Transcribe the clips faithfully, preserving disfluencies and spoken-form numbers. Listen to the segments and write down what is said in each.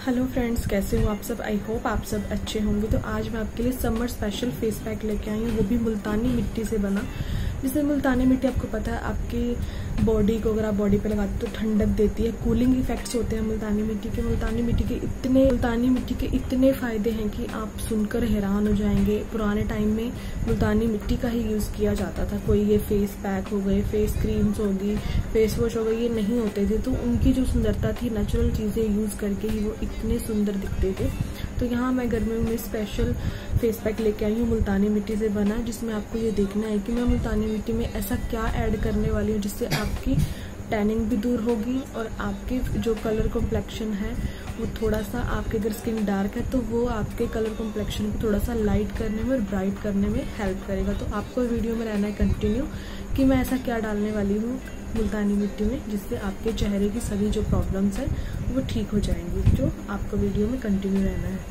Hello friends, कैसे हो आप सब। आई होप आप सब अच्छे होंगे। तो आज मैं आपके लिए समर स्पेशल फेस पैक लेके आई हूँ, वो भी मुल्तानी मिट्टी से बना। जिसमें मुल्तानी मिट्टी आपको पता है आपकी बॉडी को अगर आप बॉडी पे लगाते हो तो ठंडक देती है, कूलिंग इफेक्ट्स होते हैं मुल्तानी मिट्टी के। मुल्तानी मिट्टी के इतने मुल्तानी मिट्टी के इतने फायदे हैं कि आप सुनकर हैरान हो जाएंगे। पुराने टाइम में मुल्तानी मिट्टी का ही यूज किया जाता था। कोई ये फेस पैक हो गए, फेस क्रीम्स होगी, फेस वॉश हो गए, ये नहीं होते थे। तो उनकी जो सुंदरता थी, नेचुरल चीजें यूज करके ही वो इतने सुंदर दिखते थे। तो यहाँ मैं गर्मियों में स्पेशल फेस पैक लेके आई हूँ मुल्तानी मिट्टी से बना, जिसमें आपको ये देखना है कि मैं मुल्तानी मिट्टी में ऐसा क्या ऐड करने वाली हूँ जिससे आपकी टैनिंग भी दूर होगी और आपके जो कलर कॉम्प्लेक्शन है वो थोड़ा सा, आपके अगर स्किन डार्क है तो वो आपके कलर कॉम्प्लेक्शन को थोड़ा सा लाइट करने में और ब्राइट करने में हेल्प करेगा। तो आपको वीडियो में रहना है कंटिन्यू कि मैं ऐसा क्या डालने वाली हूँ मुल्तानी मिट्टी में जिससे आपके चेहरे की सभी जो प्रॉब्लम्स हैं वो ठीक हो जाएंगी। जो आपको वीडियो में कंटिन्यू रहना है।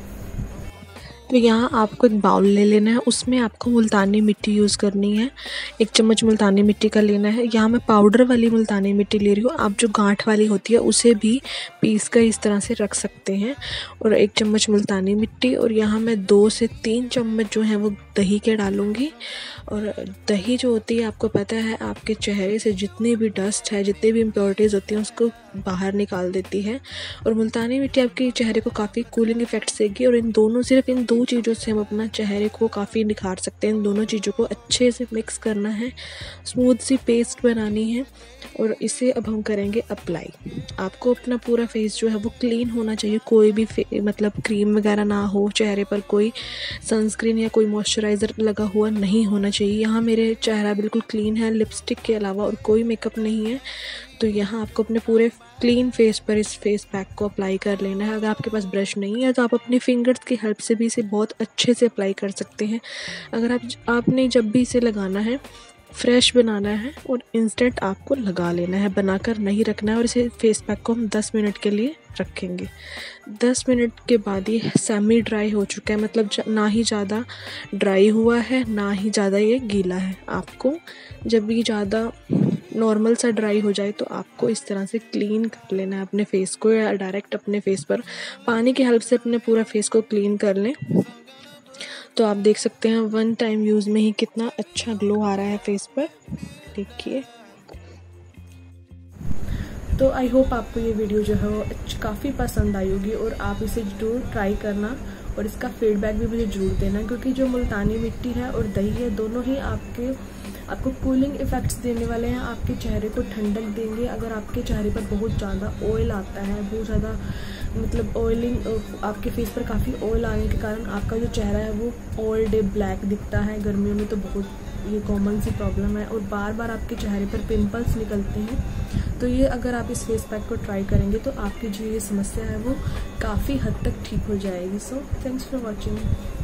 तो यहाँ आपको एक बाउल ले लेना है, उसमें आपको मुल्तानी मिट्टी यूज़ करनी है। एक चम्मच मुल्तानी मिट्टी का लेना है। यहाँ मैं पाउडर वाली मुल्तानी मिट्टी ले रही हूँ, आप जो गांठ वाली होती है उसे भी पीस कर इस तरह से रख सकते हैं। और एक चम्मच मुल्तानी मिट्टी, और यहाँ मैं दो से तीन चम्मच जो है वो दही के डालूँगी। और दही जो होती है आपको पता है आपके चेहरे से जितनी भी डस्ट है, जितनी भी इम्प्योरिटीज़ होती हैं उसको बाहर निकाल देती है। और मुल्तानी मिट्टी आपके चेहरे को काफ़ी कूलिंग इफेक्ट देगी। और इन दोनों सिर्फ इन दो चीज़ों से हम अपना चेहरे को काफ़ी निखार सकते हैं। इन दोनों चीज़ों को अच्छे से मिक्स करना है, स्मूथ सी पेस्ट बनानी है और इसे अब हम करेंगे अप्लाई। आपको अपना पूरा फेस जो है वो क्लीन होना चाहिए। कोई भी मतलब क्रीम वगैरह ना हो, चेहरे पर कोई सनस्क्रीन या कोई मॉइस्चराइज़र लगा हुआ नहीं होना चाहिए। यहाँ मेरे चेहरा बिल्कुल क्लीन है, लिपस्टिक के अलावा और कोई मेकअप नहीं है। तो यहाँ आपको अपने पूरे क्लीन फेस पर इस फेस पैक को अप्लाई कर लेना है। अगर आपके पास ब्रश नहीं है तो आप अपने फिंगर्स की हेल्प से भी इसे बहुत अच्छे से अप्लाई कर सकते हैं। अगर आप आपने जब भी इसे लगाना है फ्रेश बनाना है और इंस्टेंट आपको लगा लेना है, बनाकर नहीं रखना है। और इसे फेस पैक को हम दस मिनट के लिए रखेंगे। दस मिनट के बाद ये सेमी ड्राई हो चुका है, मतलब ना ही ज़्यादा ड्राई हुआ है ना ही ज़्यादा ये गीला है। आपको जब ये ज़्यादा नॉर्मल सा ड्राई हो जाए तो आपको इस तरह से क्लीन कर लेना है अपने फेस को, या डायरेक्ट अपने फेस पर पानी की हेल्प से अपने पूरा फेस को क्लीन कर लें। तो आप देख सकते हैं वन टाइम यूज़ में ही कितना अच्छा ग्लो आ रहा है फेस पर, देखिए। तो आई होप आपको ये वीडियो जो है वो काफ़ी पसंद आई होगी और आप इसे जरूर ट्राई करना और इसका फीडबैक भी मुझे जरूर देना, क्योंकि जो मुल्तानी मिट्टी है और दही है दोनों ही आपके आपको कूलिंग इफेक्ट्स देने वाले हैं, आपके चेहरे को ठंडक देंगे। अगर आपके चेहरे पर बहुत ज़्यादा ऑयल आता है, बहुत ज़्यादा मतलब ऑयलिंग, आपके फेस पर काफ़ी ऑयल आने के कारण आपका जो चेहरा है वो ऑल डे ब्लैक दिखता है। गर्मियों में तो बहुत ये कॉमन सी प्रॉब्लम है और बार बार आपके चेहरे पर पिंपल्स निकलते हैं। तो ये अगर आप इस फेस पैक को ट्राई करेंगे तो आपकी जो ये समस्या है वो काफ़ी हद तक ठीक हो जाएगी। So thanks for watching.